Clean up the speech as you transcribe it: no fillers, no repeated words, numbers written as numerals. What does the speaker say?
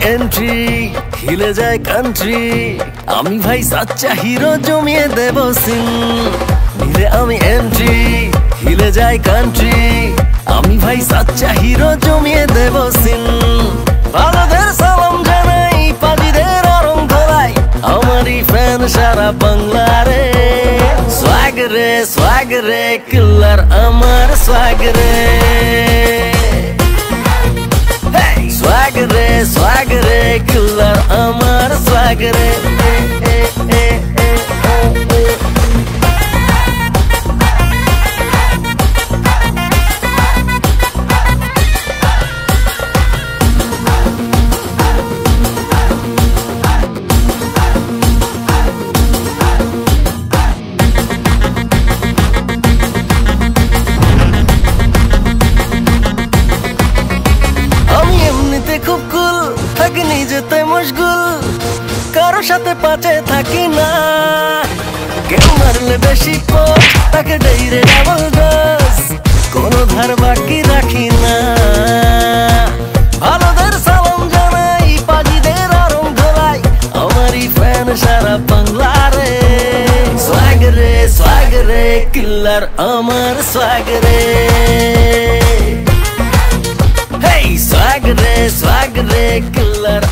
entry হিলে যায় country আমি ভাই সাচ্চা হিরো জমিয়ে দেব সিন নিলে আমি এন্ট্রি হিলে যায় কান্ট্রি আমি ভাই সাচ্চা হিরো জমিয়ে দেব সিন ভালোদের সালাম জানাই পাজিদের আরং ধরাই আমারই ফ্যান সারা বাংলারে সোয়াগ রে কিলার আমার সোয়াগ রে swag re killer amar swag re খুব কুল থাকি নিজেতে মশগুল কারো সাথে পাচে থাকি না কেউ মারলে বেশি পথ তাকে ডেইরে ডাবল ডোজ কোনো ধার বাকি রাখি না ভালোদের সালাম জানাই পাজিদের আরং ধোলাই আমারই ফ্যান সারা বাংলারে সোয়াগ রে কিলার আমার সোয়াগ রে swag re killer